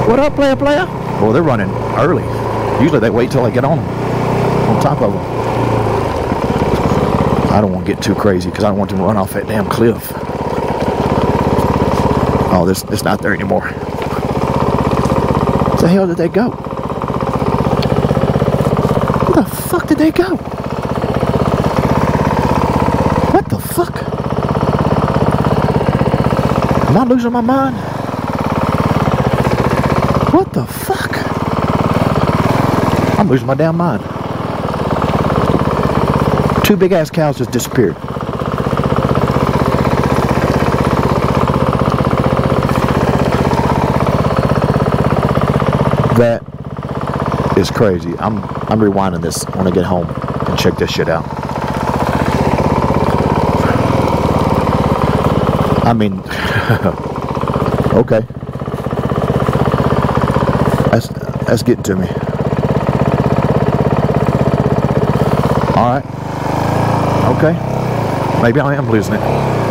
What up, player? Well, they're running early. Usually they wait till I get on top of them. I don't want to get too crazy because I don't want them to run off that damn cliff. Oh, it's not there anymore. Where the hell did they go? Where the fuck did they go? What the fuck? Am I losing my mind? What the fuck? I'm losing my damn mind. 2 big ass cows just disappeared. That is crazy. I'm rewinding this when I get home and check this shit out. I mean, okay. That's getting to me. Alright. Okay. Maybe I am losing it.